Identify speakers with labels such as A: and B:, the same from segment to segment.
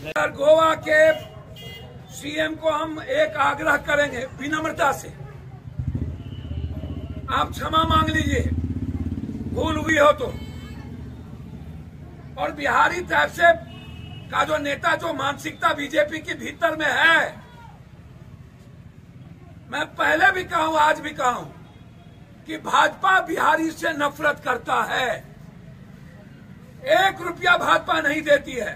A: गोवा के सीएम को हम एक आग्रह करेंगे विनम्रता से, आप क्षमा मांग लीजिए भूल हुई हो तो। और बिहारी टाइप से का जो नेता, जो मानसिकता बीजेपी के भीतर में है, मैं पहले भी कहा हूं आज भी कहा हूं कि भाजपा बिहारी से नफरत करता है। 1 रुपया भाजपा नहीं देती है।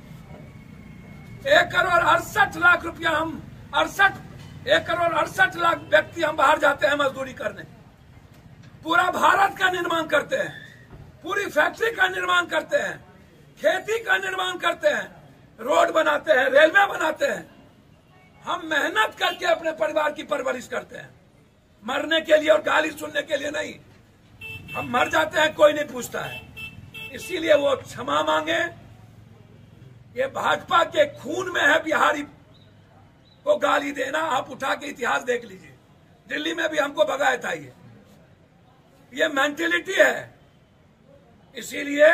A: 1 करोड़ 68 लाख रुपया हम 1 करोड़ 68 लाख व्यक्ति हम बाहर जाते हैं मजदूरी करने। पूरा भारत का निर्माण करते हैं, पूरी फैक्ट्री का निर्माण करते हैं, खेती का निर्माण करते हैं, रोड बनाते हैं, रेलवे बनाते हैं। हम मेहनत करके अपने परिवार की परवरिश करते हैं, मरने के लिए और गाली सुनने के लिए नहीं। हम मर जाते हैं, कोई नहीं पूछता है। इसीलिए वो क्षमा मांगे। ये भाजपा के खून में है बिहारी को गाली देना। आप उठा के इतिहास देख लीजिए, दिल्ली में भी हमको भगाया था। ये मेंटेलिटी है। इसीलिए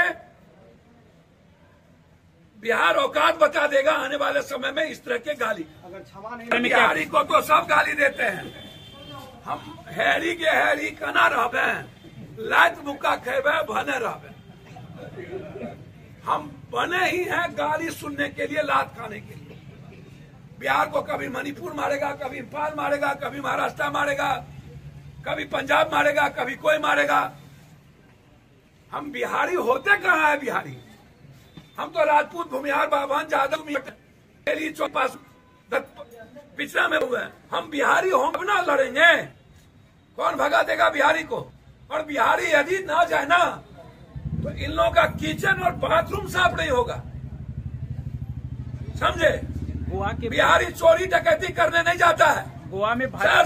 A: बिहार औकात बता देगा आने वाले समय में इस तरह के गाली।
B: अगर क्षमा नहीं,
A: बिहारी को तो सब गाली देते हैं। हम हैरी के हैरी कना रहबे, लात मुक्का खेबे भने रहबे। हम बने ही हैं गाली सुनने के लिए, लात खाने के लिए। बिहार को कभी मणिपुर मारेगा, कभी इम्फाल मारेगा, कभी महाराष्ट्र मारेगा, कभी पंजाब मारेगा, कभी कोई मारेगा। हम बिहारी होते कहाँ है बिहारी? हम तो राजपूत, भूमिहार, बाभन, जादव, मेरी चौपास पिछड़ा में हुए हैं। हम बिहारी होंगे ना लड़ेंगे। कौन भगा देगा बिहारी को? और बिहारी यदि ना जाए ना तो इन लोगों का किचन और बाथरूम साफ नहीं होगा, समझे?
B: गोवा के
A: बिहारी चोरी डकैती करने नहीं जाता है।
B: गोवा में